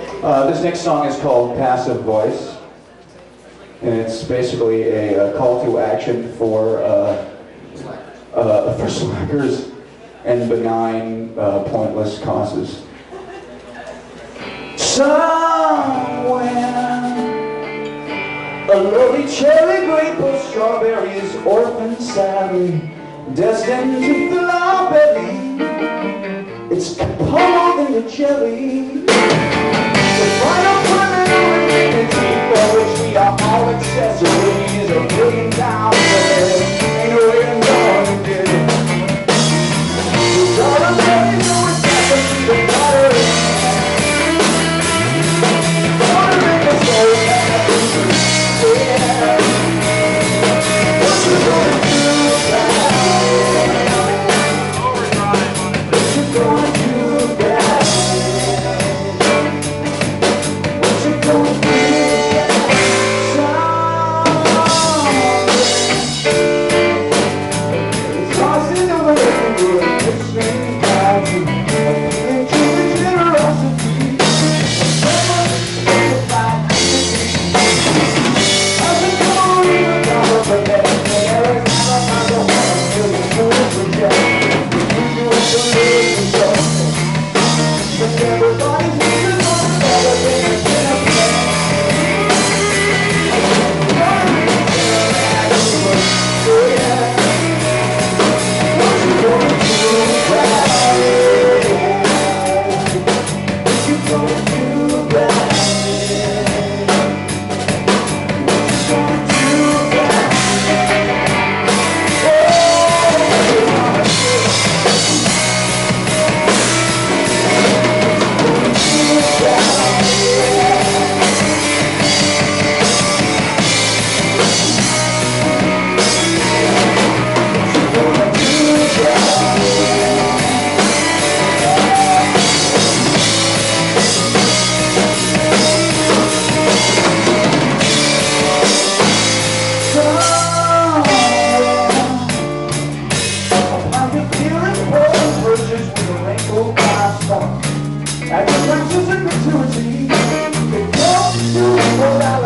This next song is called Passive Voice, and it's basically a call to action for slackers and benign, pointless causes. Somewhere, a lovely cherry grape or strawberries, orphan sadly, destined to fill our belly. It's pummeled into jelly. The final criminal infinity for which we are all accessories, $1 billion ahead. Ain't no way I'm gonna get it. The dollar bill is no exception to the water. Water in the soul, yeah. What you gonna do about it? What you gonna do about at the prices of gratuity, it comes to